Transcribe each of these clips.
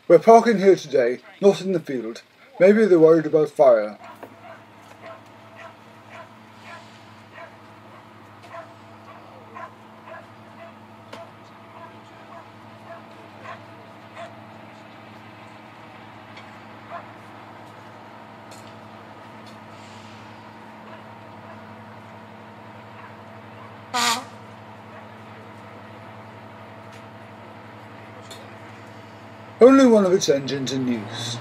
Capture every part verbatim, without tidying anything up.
We're parking here today, not in the field. Maybe they're worried about fire. Only one of its engines in use.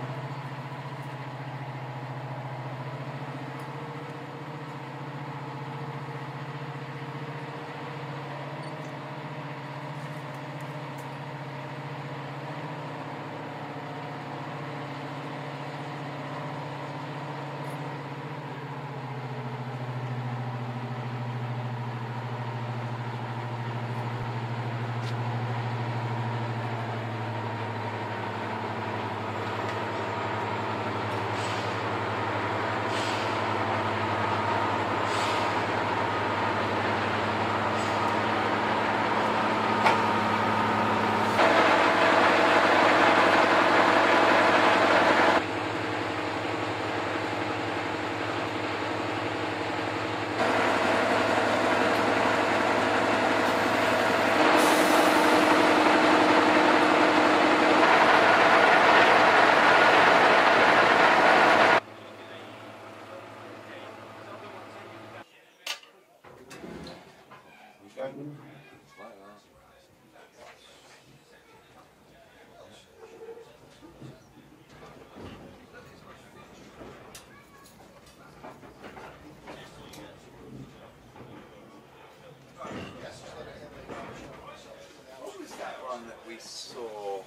We saw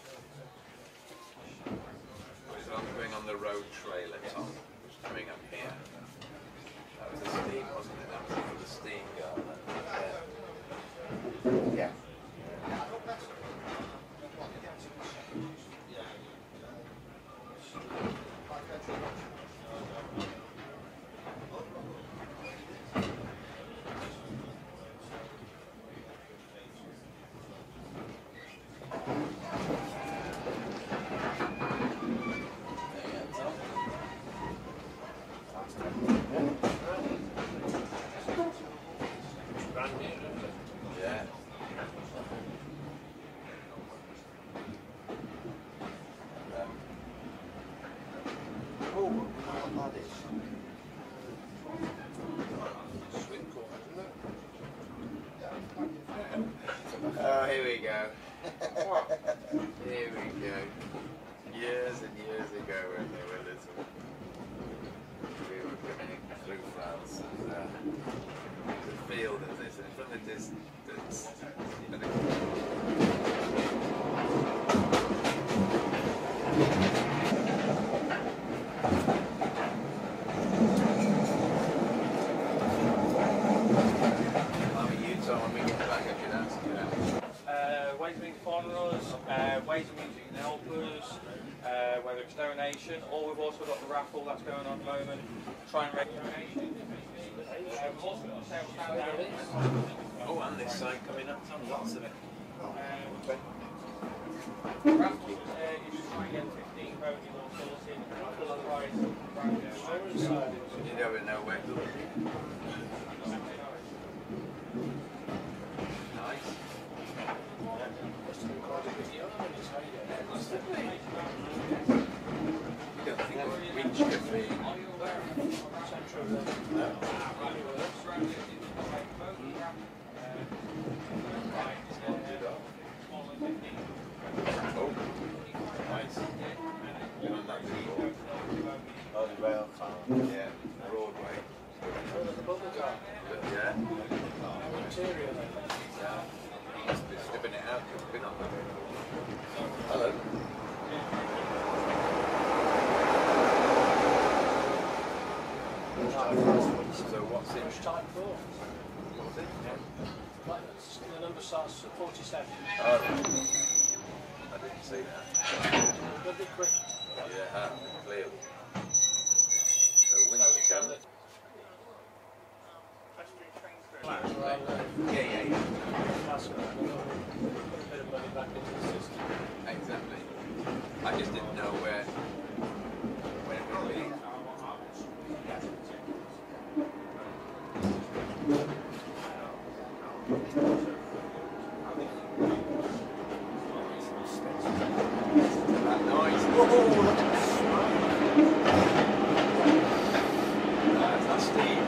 was on going on the road trailer, Tom, coming up here. That was a steam, wasn't it? That was for the steam gala. Yeah. Oh, here we go. Here we go. Years and years ago when they were little, we were coming through France and uh, the field and this, and from the distance, you know, Uh, ways of using the helpers, uh, whether it's donation, or we've also got the raffle that's going on at the moment. Try and raise donation. Uh, we've also got a sales stand down here. Oh, and this side coming up, Tom, lots of it. Um, the raffle uh, is to try and get fifteen pony more sorted. Full price. You never know where to look. Nice. You don't think of which could be no. Oh, nice. Been on that before. Oh, the rail farm. Yeah, Broadway. Yeah. Interior. Yeah. Must be slipping it out. We're not there. Hello. So what's it? Type four. What's it? The number starts at forty-seven. Oh, I didn't see that. They'll be quick. Yeah, clearly. So when So you it's come. on the Yeah, yeah, yeah. That's right. Put a bit of money back into the system. Exactly. just didn't know where, where it would be. That noise. Whoa, look at the smoke. That's not Steve.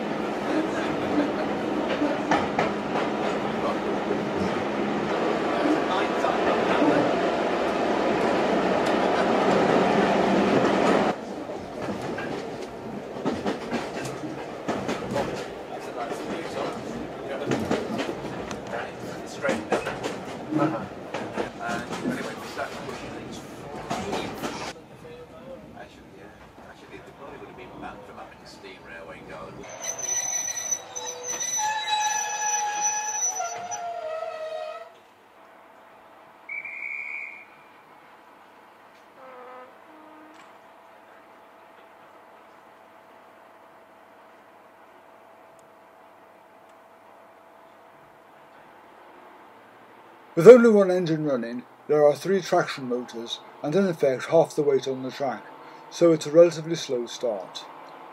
With only one engine running, there are three traction motors and in effect half the weight on the track, so it's a relatively slow start.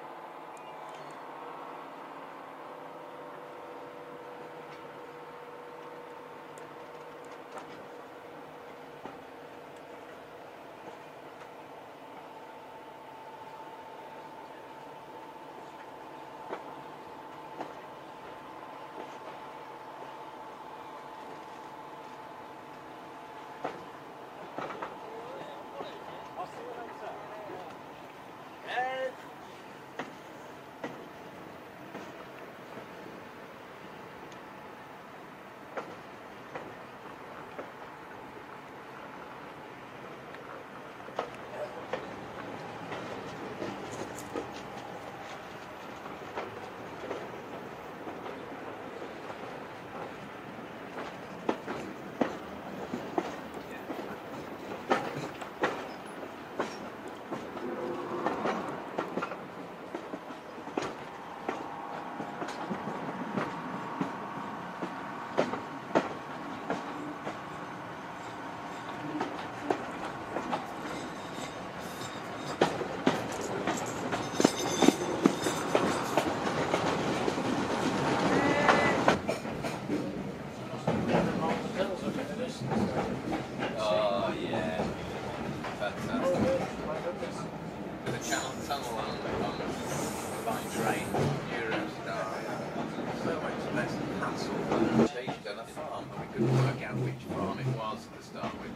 Oh yeah, fantastic. With a channel tunnel on, on fine train, Eurostar, so much less hassle. Stationed on a farm, and we couldn't work out which farm it was to start with.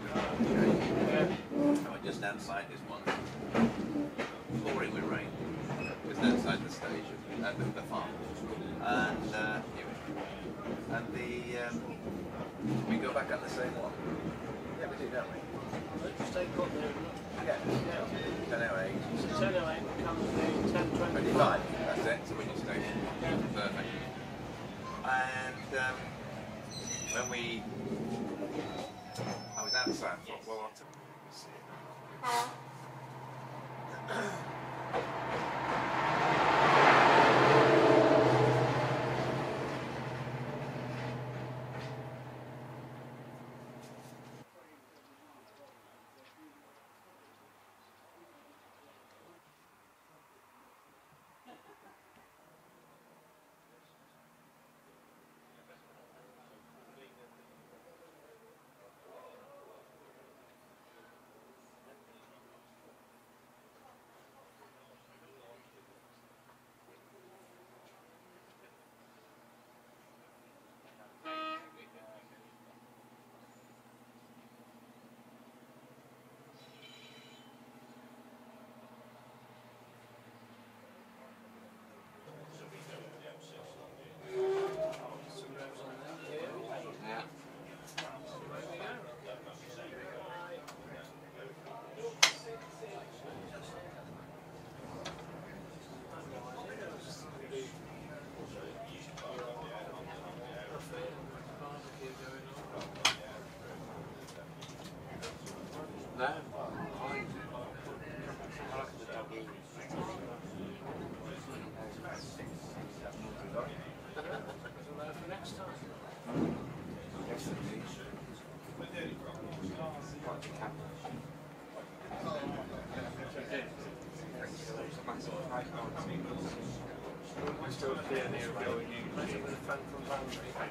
So we're just outside this one, pouring with rain, just outside the station, uh, the, the farm, and uh, and the um, we go back on the same one. Yeah, we do, don't we? Let's take up there. Yeah. ten oh eight. ten oh eight comes the ten twenty-five. twenty-five, that's it, so we just stay perfect. And um, when we, I was outside, I thought, well, I'll take see it.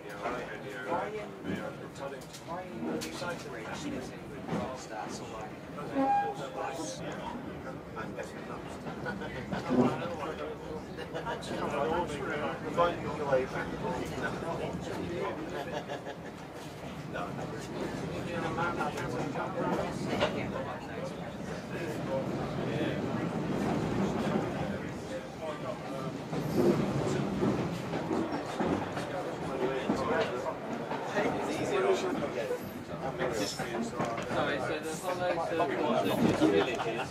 Sorry, so there's one of those ones that just villages.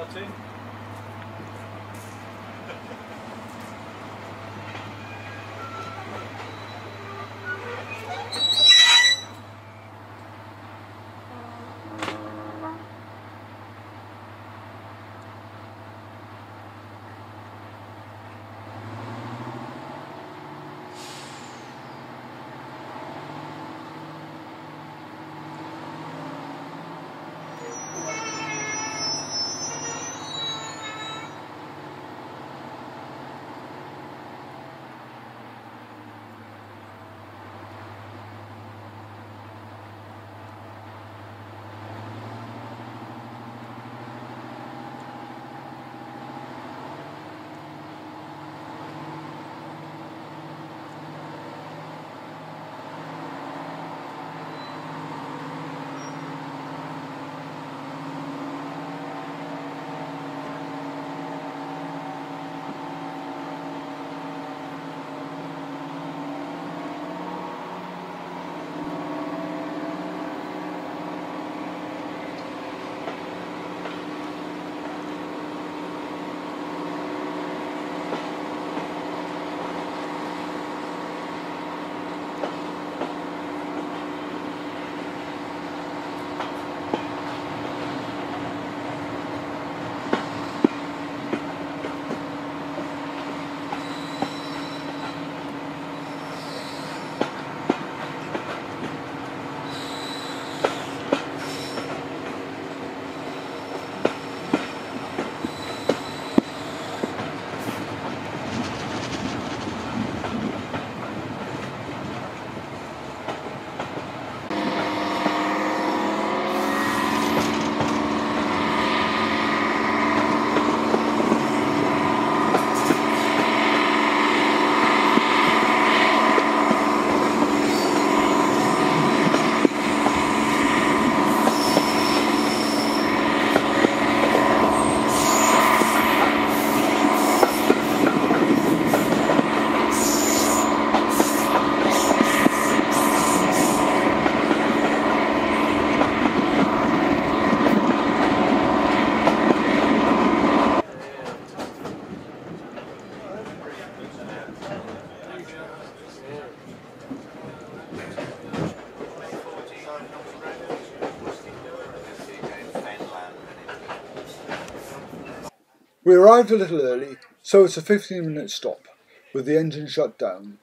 Martin. We arrived a little early, so it's a fifteen minute stop, with the engine shut down.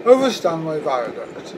over Stanway Viaduct.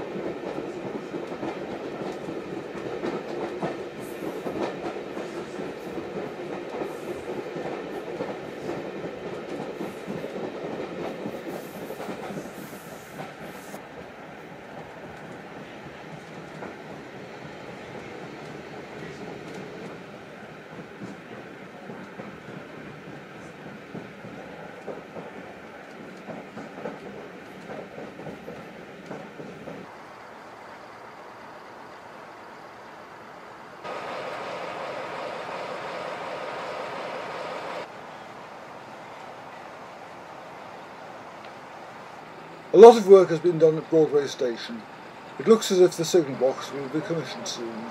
A lot of work has been done at Broadway Station. It looks as if the signal box will be commissioned soon.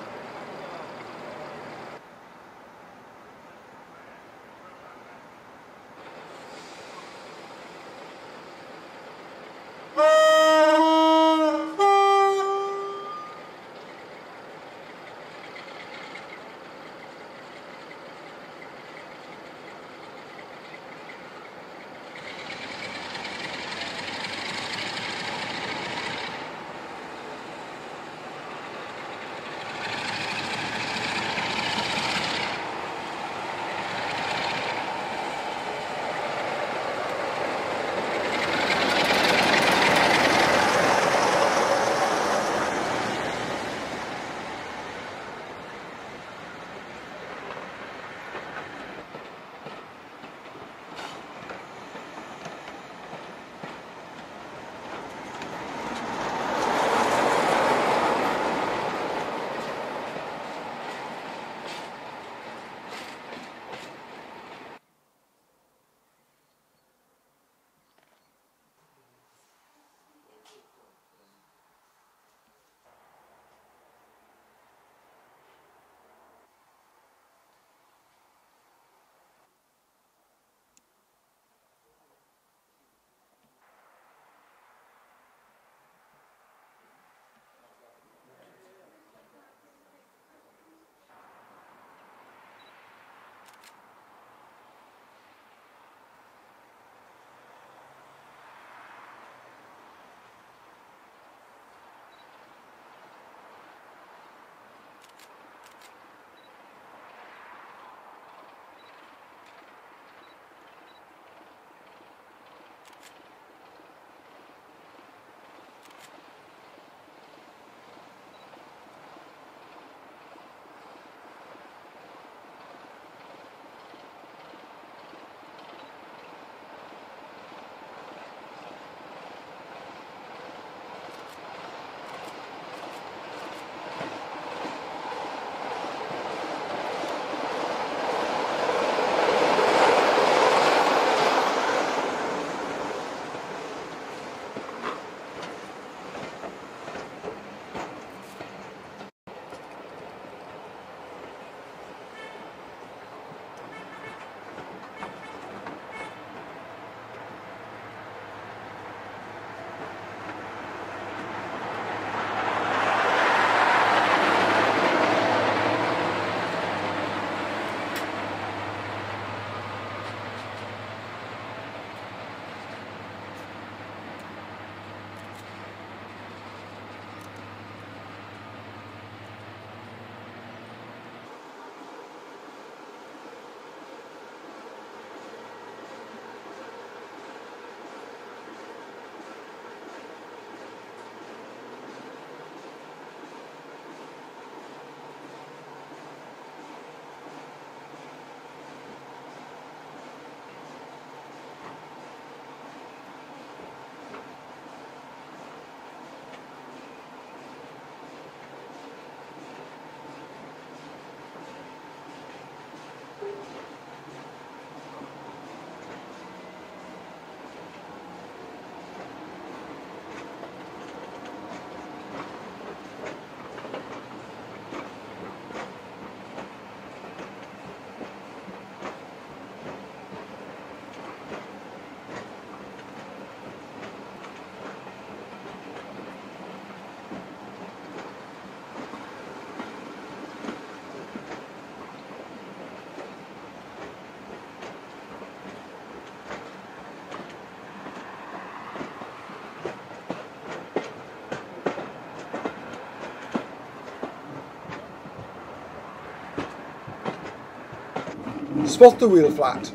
Spot the wheel flat.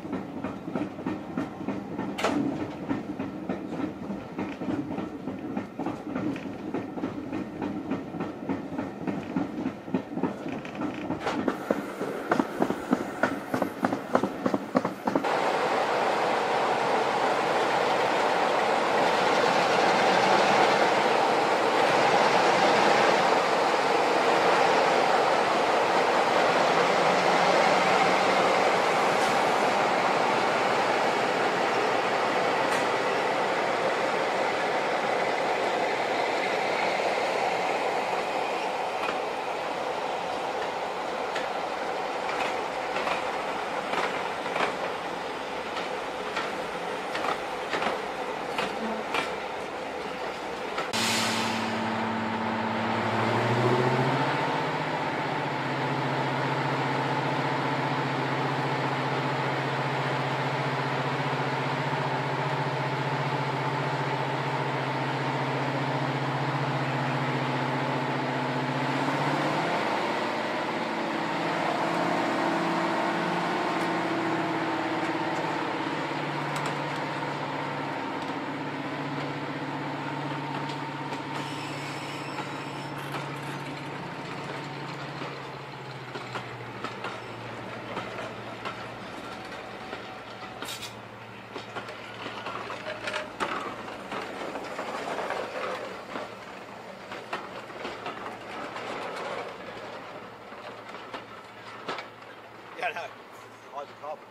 Yeah, no. Hydrocarbons.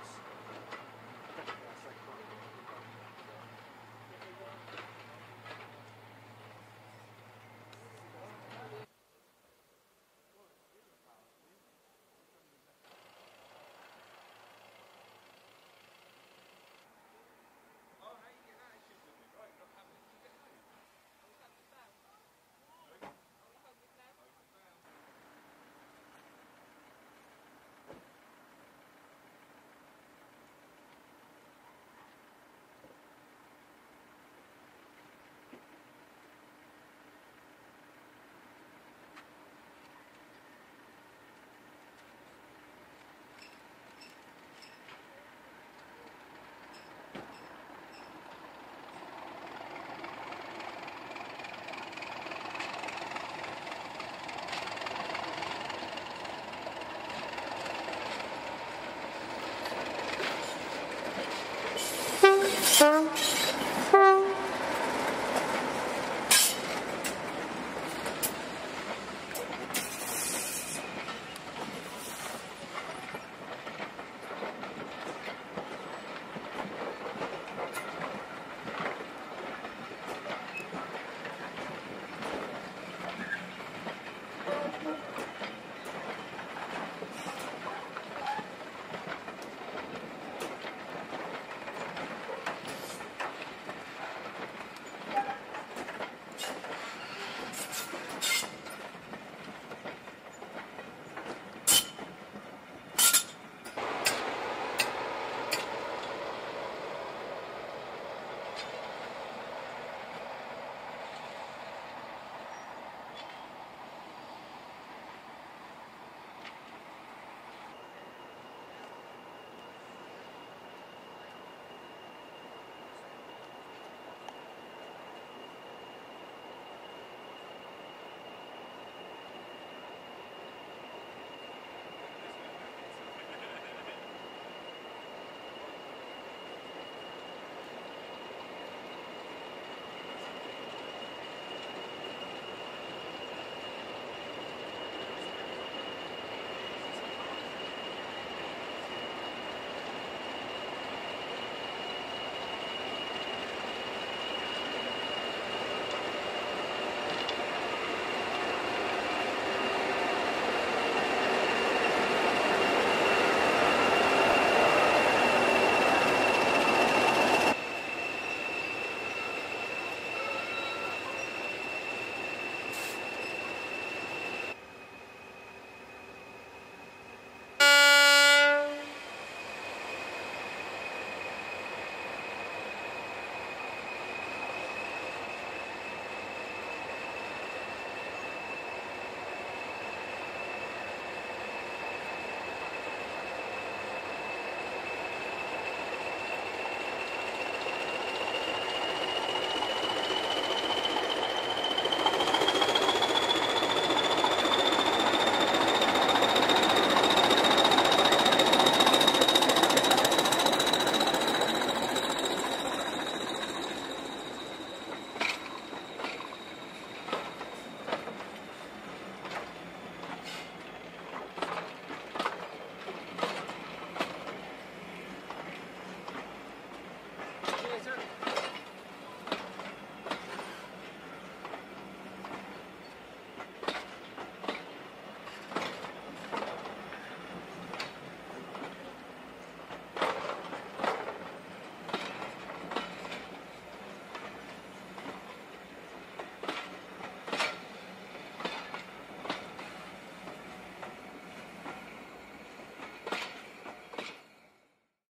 Thank you.